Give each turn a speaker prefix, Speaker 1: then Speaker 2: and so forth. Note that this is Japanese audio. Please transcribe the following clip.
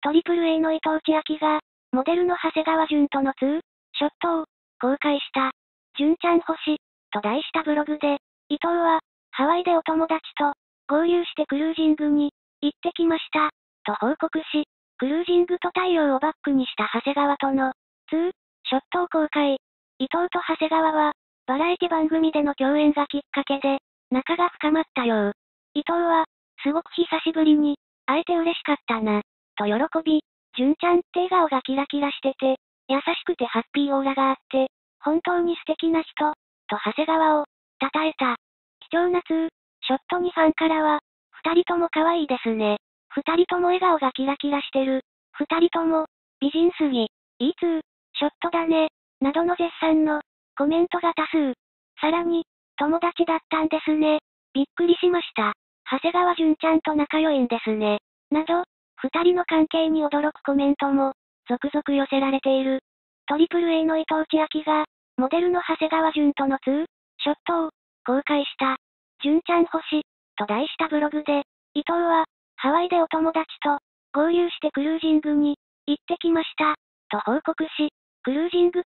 Speaker 1: AAA の伊藤千秋が、モデルの長谷川潤とのツーショットを公開した。純ちゃん星と題したブログで、伊藤は、ハワイでお友達と合流してクルージングに行ってきました、と報告し、クルージングと太陽をバックにした長谷川とのツーショットを公開。伊藤と長谷川は、バラエティ番組での共演がきっかけで、仲が深まったよう。伊藤は、すごく久しぶりに、会えて嬉しかったな、と喜び、純ちゃんって笑顔がキラキラしてて、優しくてハッピーオーラがあって、本当に素敵な人、と長谷川を、称えた。貴重なツーショットにファンからは、二人とも可愛いですね。二人とも笑顔がキラキラしてる。二人とも、美人すぎ。いいツーショットだね。などの絶賛の、コメントが多数。さらに、友達だったんですね。びっくりしました。長谷川純ちゃんと仲良いんですね。など、二人の関係に驚くコメントも、続々寄せられている。AAA の伊藤千秋が、モデルの長谷川潤とのツーショットを公開した。純ちゃん星と題したブログで、伊藤は、ハワイでお友達と合流してクルージングに行ってきました、と報告し、クルージングっ